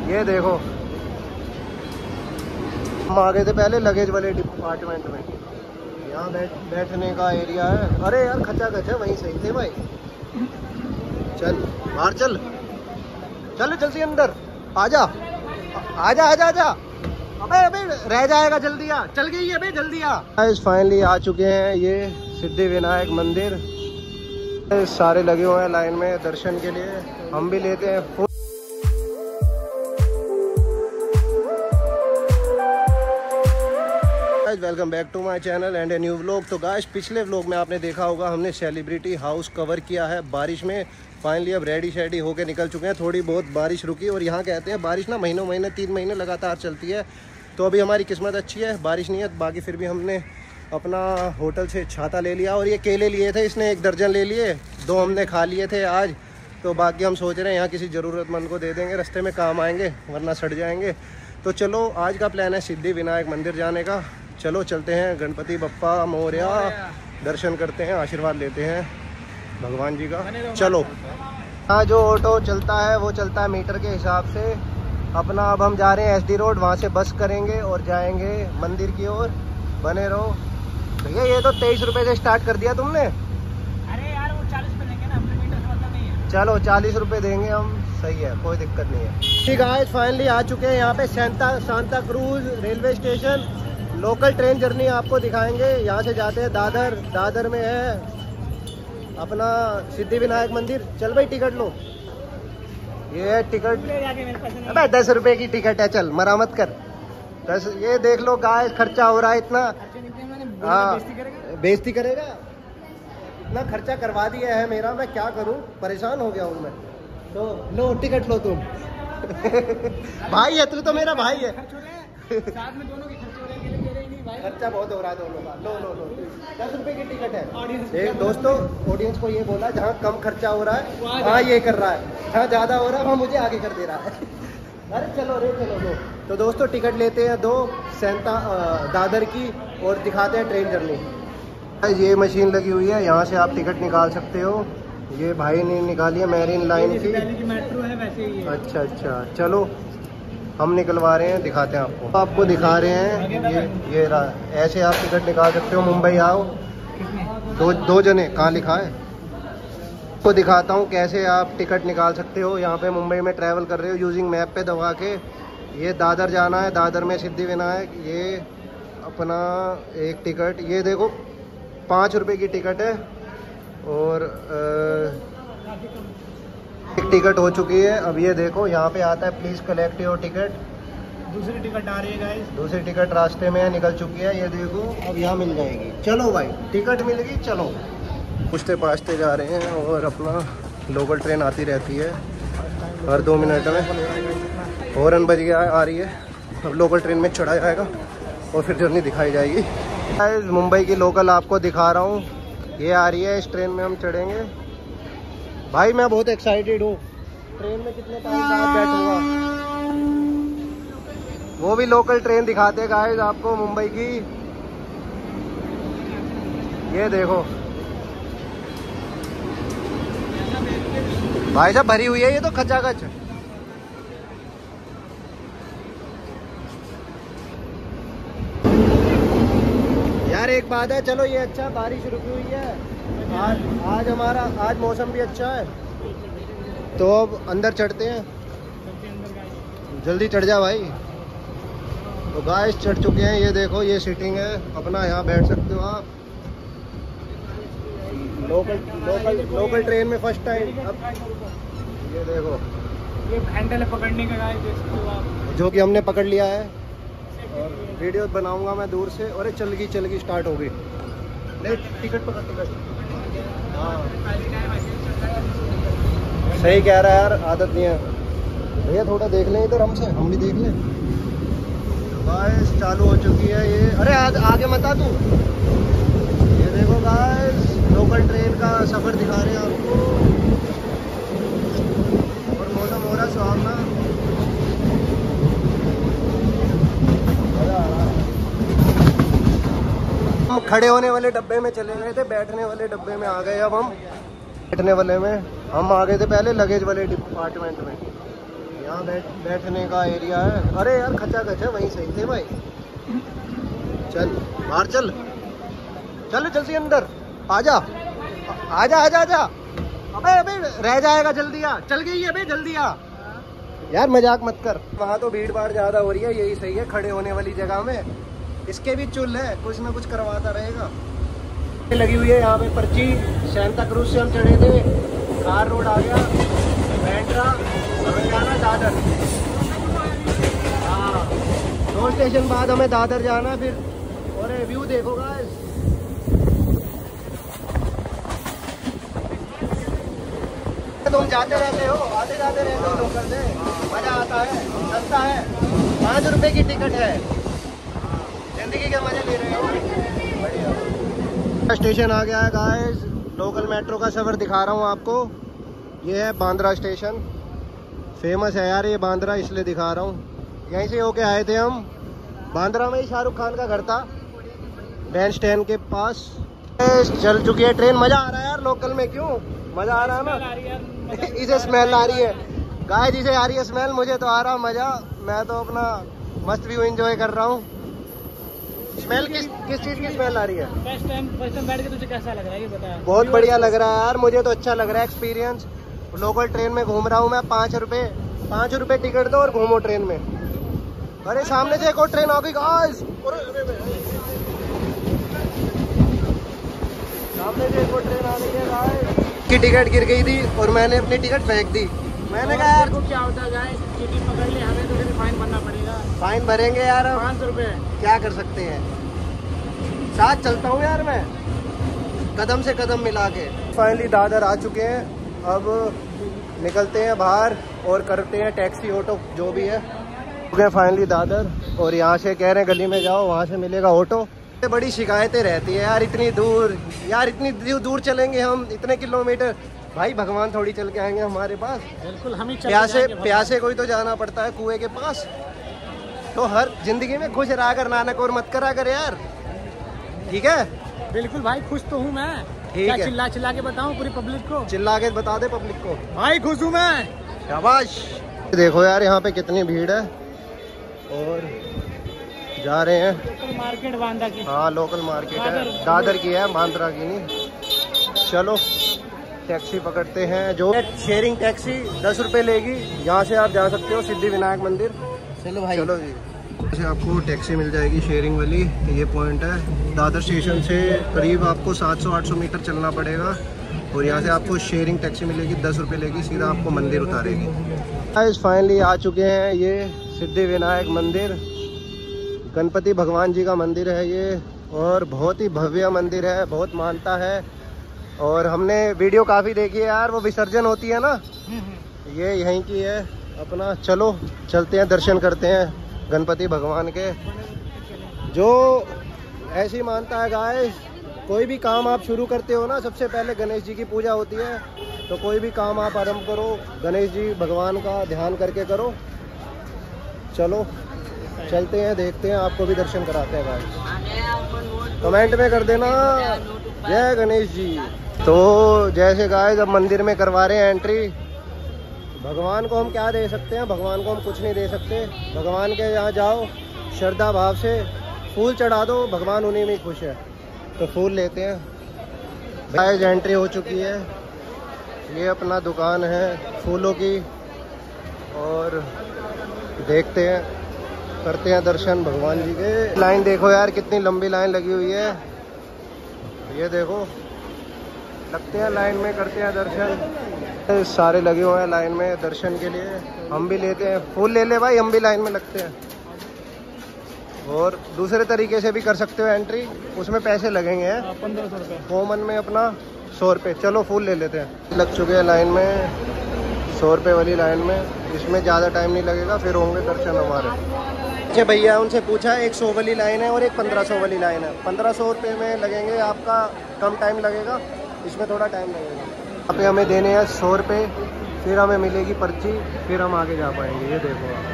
ये देखो, हम आ गए थे पहले लगेज वाले डिपार्टमेंट में। यहाँ बैठने का एरिया है। अरे यार खचा खच है, वहीं सही थे भाई। चल बाहर चल, चल जल्दी अंदर आजा, आजा आजा आजा। अबे अबे रह जाएगा, जल्दी आ। चल गई है बे, जल्दी आ। फाइनली आ चुके हैं ये सिद्धि विनायक मंदिर। सारे लगे हुए हैं लाइन में दर्शन के लिए, हम भी लेते हैं full. Welcome back to my channel and a new vlog. तो गाइस पिछले व्लॉग में आपने देखा होगा हमने सेलिब्रिटी हाउस कवर किया है बारिश में। फाइनली अब रेडी शेडी होके निकल चुके हैं। थोड़ी बहुत बारिश रुकी और यहाँ कहते हैं बारिश ना महीनों महीने 3 महीने लगातार चलती है। तो अभी हमारी किस्मत अच्छी है, बारिश नहीं है। बाकी फिर भी हमने अपना होटल से छाता ले लिया और ये केले लिए थे, इसने 1 दर्जन ले लिए, 2 हमने खा लिए थे आज। तो बाकी हम सोच रहे हैं यहाँ किसी ज़रूरतमंद को दे देंगे, रास्ते में काम आएंगे वरना सड़ जाएंगे। तो चलो आज का प्लान है सिद्धि विनायक मंदिर जाने का। चलो चलते हैं, गणपति बप्पा मोरया, दर्शन करते हैं, आशीर्वाद लेते हैं भगवान जी का। चलो। हाँ जो ऑटो चलता है वो चलता है मीटर के हिसाब से। अपना अब हम जा रहे हैं SD रोड, वहाँ से बस करेंगे और जाएंगे मंदिर की ओर। बने रहो भैया। ये तो 23 रुपये से स्टार्ट कर दिया तुमने। अरे यार वो 40 रुपये देंगे ना, अपने मीटर से मतलब नहीं है। चलो 40 रुपये देंगे हम, सही है, कोई दिक्कत नहीं है। ठीक है, फाइनली आ चुके हैं यहाँ पे Santa Cruz railway station. Local train journey आपको दिखाएंगे। यहाँ से जाते हैं दादर, दादर में है अपना सिद्धि विनायक मंदिर। चल भाई टिकट लो, ये है टिकट। अबे 10 रुपए की टिकट है, चल मरामत कर 10। ये देख लो गाइस, खर्चा हो रहा है इतना। हाँ बेइज्जती करेगा, इतना खर्चा करवा दिया है मेरा, मैं क्या करूँ, परेशान हो गया हूँ मैं। तो लो टिकट लो तुम। भाई है तू तो, मेरा भाई है। साथ में दोनों की खर्च हो रहे हैं, मेरे ही नहीं भाई। खर्चा बहुत हो रहा है दोनों का। लो लो लो 10 रुपए की टिकट है। दोस्तों ऑडियंस को ये बोला, जहाँ कम खर्चा हो रहा है वहाँ ये कर रहा है, जहाँ ज़्यादा हो रहा है वहाँ मुझे आगे कर दे रहा है। अरे चलो रे चलो लो। तो दोस्तों टिकट लेते हैं 2 दादर की और दिखाते हैं ट्रेन जर्नी। ये मशीन लगी हुई है, यहाँ से आप टिकट निकाल सकते हो। ये भाई ने निकाली है मैरीन लाइन की। मेट्रो है वैसे ही है। अच्छा अच्छा चलो हम निकलवा रहे हैं, दिखाते हैं आपको। आपको दिखा रहे हैं ये ऐसे आप टिकट निकाल सकते हो। मुंबई आओ, 2 जने, कहाँ लिखा है, आपको दिखाता हूँ कैसे आप टिकट निकाल सकते हो। यहाँ पे मुंबई में ट्रैवल कर रहे हो, यूजिंग मैप पे दबा के ये दादर जाना है, दादर में सिद्धि विनायक। ये अपना एक टिकट, ये देखो 5 रुपए की टिकट है और एक टिकट हो चुकी है। अब ये देखो यहाँ पे आता है प्लीज़ कलेक्ट योर टिकट। दूसरी टिकट आ रही है गाइस, दूसरी टिकट रास्ते में निकल चुकी है, ये देखो अब यहाँ मिल जाएगी। चलो भाई टिकट मिल गई, चलो। पूछते पाछते जा रहे हैं और अपना लोकल ट्रेन आती रहती है हर 2 मिनट में। हॉर्न बज गया आ रही है, अब लोकल ट्रेन में चढ़ा जाएगा और फिर जर्नी दिखाई जाएगी। मुंबई की लोकल आपको दिखा रहा हूँ, ये आ रही है, इस ट्रेन में हम चढ़ेंगे। भाई मैं बहुत एक्साइटेड हूँ, ट्रेन में कितने टाइम बाद बैठूंगा। वो भी लोकल ट्रेन दिखाते हैं गाइस आपको मुंबई की। ये देखो भाई साहब भरी हुई है ये तो खचाखच। यार एक बात है, चलो ये अच्छा बारिश रुकी हुई है आज मौसम भी अच्छा है। तो अब अंदर चढ़ते हैं, जल्दी चढ़ जा भाई। तो गाइस चढ़ चुके हैं, ये देखो ये सीटिंग है अपना, यहाँ बैठ सकते हो आप। लोकल ट्रेन में फर्स्ट टाइम। अब ये देखो ये हैंडल है पकड़ने का गाइस, देख सकते हो आप, जो कि हमने पकड़ लिया है और वीडियो बनाऊंगा मैं दूर से। अरे चल गई स्टार्ट हो गई। ले टिकट पकड़, टिकट। हाँ सही कह रहा है यार, आदत नहीं है भैया, थोड़ा देख लें इधर हमसे, हम भी देख लें। गाइस चालू हो चुकी है ये। अरे आगे मत आ तू। ये देखो गाइस लोकल ट्रेन का सफ़र दिखा रहे हैं आपको और मौसम हो रहा है सुहावना। हम खड़े होने वाले डब्बे में चले गए थे, बैठने वाले डब्बे में आ गए। अब हम बैठने वाले में हम आ गए थे पहले लगेज वाले डिपार्टमेंट में। यहाँ बैठने का एरिया है। अरे यार खचा खचा वहीं सही थे भाई। चल बाहर चल, चल जल्दी अंदर आजा आजा आजा आजा। अबे अबे रह जाएगा, जल्दी आ। चल गई है अबे, जल्दी आ यार, मजाक मत कर। वहाँ तो भीड़ भाड़ ज्यादा हो रही है, यही सही है खड़े होने वाली जगह में। इसके भी चुल है, कुछ ना कुछ करवाता रहेगा। लगी हुई है यहाँ पे पर्ची। सेंटा क्रूज से हम चढ़े थे, कार रोड आ गया, बैंड्रा, हमें जाना दादर। हाँ 2 स्टेशन बाद हमें दादर जाना फिर। और व्यू देखो गाइस, तुम जाते रहते हो, आते जाते रहते हो लोकल से, मजा आता है, सस्ता है, 5 रुपए की टिकट है, जिंदगी के मजे ले रहे हो। बढ़िया। स्टेशन आ गया है गाइस, लोकल मेट्रो का सफर दिखा रहा हूँ आपको। ये है बांद्रा स्टेशन, फेमस है यार ये बांद्रा, इसलिए दिखा रहा हूँ। यहीं से होके आए थे हम, बांद्रा में ही शाहरुख खान का घर था, बैंड स्टैंड के पास। चल चुकी है ट्रेन, मजा आ रहा है यार लोकल में। क्यों मजा आ रहा है ना? इसे स्मेल आ रही है गाइस, इसे आ रही है स्मेल, मुझे तो आ रहा मजा। मैं तो अपना मस्त व्यू एंजॉय कर रहा हूँ। स्मेल किस चीज की स्मेल आ रही है? फर्स्ट टाइम बैठ के तुझे कैसा लग रहा है ये बता। बहुत बढ़िया लग रहा है यार, मुझे तो अच्छा लग रहा है एक्सपीरियंस। लोकल ट्रेन में घूम रहा हूँ मैं, 5 रुपए टिकट दो और घूमो ट्रेन में। अरे सामने से एक और ट्रेन आ गई गाइस, सामने से एक और ट्रेन आ गई है गाइस। की टिकट गिर गई थी और मैंने अपनी टिकट फेंक दी। मैंने कहा यार क्या होता है गाइस, टिकट पकड़ ले, हमें तो फिर फाइन भरना पड़ेगा। फाइन भरेंगे यार, 500 रुपए, क्या कर सकते हैं। साथ चलता हूँ यार मैं, कदम से कदम मिला के। फाइनली दादर आ चुके हैं, अब निकलते हैं बाहर और करते हैं टैक्सी ऑटो जो भी है। फाइनली दादर, और यहाँ से कह रहे हैं गली में जाओ, वहाँ से मिलेगा ऑटो। बड़ी शिकायतें रहती है यार, इतनी दूर चलेंगे हम, इतने किलोमीटर। भाई भगवान थोड़ी चल के आएंगे हमारे पास, बिल्कुल हम ही प्यासे कोई तो जाना पड़ता है कुएं के पास। तो हर जिंदगी में खुश रहा कर नानक, और मत करा कर यार, ठीक है? बिल्कुल भाई, खुश तो हूँ मैं। ठीक है, चिल्ला के बताऊँ पूरी पब्लिक को? चिल्ला के बता दे पब्लिक को, भाई खुश हूँ मैं। शाबाश। देखो यार यहाँ पे कितनी भीड़ है, और जा रहे हैं लोकल मार्केट बांद्रा की। हाँ लोकल मार्केट है, दादर की है, बांद्रा की नहीं। चलो टैक्सी पकड़ते हैं, जो शेयरिंग टैक्सी 10 रुपए लेगी। यहाँ से आप जा सकते हो सिद्धि विनायक मंदिर। चलो भाई, चलो जी। जैसे आपको टैक्सी मिल जाएगी शेयरिंग वाली, ये पॉइंट है। दादर स्टेशन से करीब आपको 700-800 मीटर चलना पड़ेगा, और यहाँ से आपको शेयरिंग टैक्सी मिलेगी, 10 रुपए लेगी, सीधा आपको मंदिर उतारेगी। गाइस फाइनली आ चुके हैं, ये सिद्धि विनायक मंदिर, गणपति भगवान जी का मंदिर है ये, और बहुत ही भव्य मंदिर है, बहुत मानता है। और हमने वीडियो काफ़ी देखी है यार, वो विसर्जन होती है ना, ये यहीं की है अपना। चलो चलते हैं, दर्शन करते हैं गणपति भगवान के। जो ऐसी मानता है गाइस, कोई भी काम आप शुरू करते हो ना, सबसे पहले गणेश जी की पूजा होती है। तो कोई भी काम आप आरंभ करो, गणेश जी भगवान का ध्यान करके करो। चलो चलते हैं, देखते हैं, आपको भी दर्शन कराते हैं गाइस। कमेंट में कर देना जय गणेश जी। तो जैसे गाइस अब मंदिर में करवा रहे हैं एंट्री। भगवान को हम क्या दे सकते हैं, भगवान को हम कुछ नहीं दे सकते। भगवान के यहाँ जाओ, श्रद्धा भाव से फूल चढ़ा दो, भगवान उन्हीं में खुश है। तो फूल लेते हैं गाइस। एंट्री हो चुकी है, ये अपना दुकान है फूलों की, और देखते हैं, करते हैं दर्शन भगवान जी के। लाइन देखो यार, कितनी लंबी लाइन लगी हुई है, ये देखो। लगते हैं लाइन में, करते हैं दर्शन। सारे लगे हुए हैं लाइन में दर्शन के लिए, हम भी लेते हैं। फूल ले ले भाई, हम भी लाइन में लगते हैं। और दूसरे तरीके से भी कर सकते हो एंट्री, उसमें पैसे लगेंगे 1500 रुपये, कॉमन में अपना 100 रुपये। चलो फूल ले लेते हैं। लग चुके हैं लाइन में, 100 रुपये वाली लाइन में, इसमें ज़्यादा टाइम नहीं लगेगा, फिर होंगे दर्शन हमारे। अच्छा भैया, उनसे पूछा, एक 100 वाली लाइन है और एक 1500 वाली लाइन है। 1500 रुपये में लगेंगे आपका, कम टाइम लगेगा, इसमें थोड़ा टाइम लगेगा। यहाँ पे हमें देने हैं 100 रुपये, फिर हमें मिलेगी पर्ची, फिर हम आगे जा पाएंगे। ये देखो आप,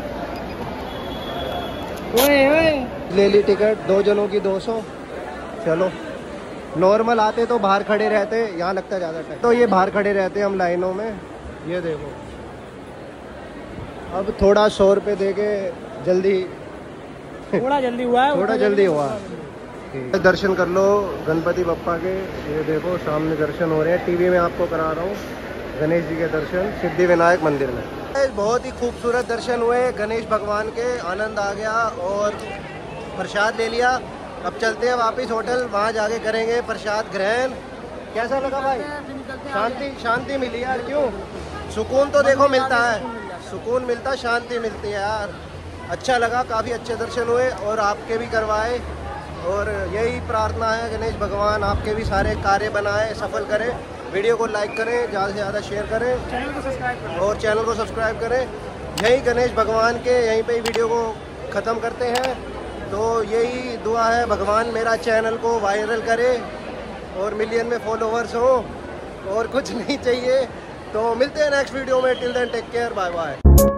ले ली टिकट, 2 जनों की 200। चलो नॉर्मल आते तो बाहर खड़े रहते, यहाँ लगता ज़्यादा टाइम, तो ये बाहर खड़े रहते हम लाइनों में। ये देखो अब थोड़ा 100 रुपये दे के जल्दी थोड़ा जल्दी हुआ है, थोड़ा जल्दी हुआ। दर्शन कर लो गणपति बप्पा के। ये देखो सामने दर्शन हो रहे हैं, टीवी में आपको करा रहा हूँ गणेश जी के दर्शन सिद्धि विनायक मंदिर में। बहुत ही खूबसूरत दर्शन हुए गणेश भगवान के, आनंद आ गया और प्रसाद ले लिया। अब चलते हैं वापस होटल, वहाँ जाके करेंगे प्रसाद ग्रहण। कैसा लगा भाई? शांति मिली यार। क्यों? सुकून तो देखो मिलता है, सुकून मिलता, शांति मिलती है यार। अच्छा लगा, काफ़ी अच्छे दर्शन हुए और आपके भी करवाए। और यही प्रार्थना है गणेश भगवान आपके भी सारे कार्य बनाए, सफल करें। वीडियो को लाइक करें, ज़्यादा से ज़्यादा शेयर करें, चैनल को सब्सक्राइब करें और चैनल को सब्सक्राइब करें। यही गणेश भगवान के यहीं पे वीडियो को ख़त्म करते हैं। तो यही दुआ है, भगवान मेरा चैनल को वायरल करे और मिलियन में फॉलोवर्स हो, और कुछ नहीं चाहिए। तो मिलते हैं नेक्स्ट वीडियो में। Till then take care, bye bye.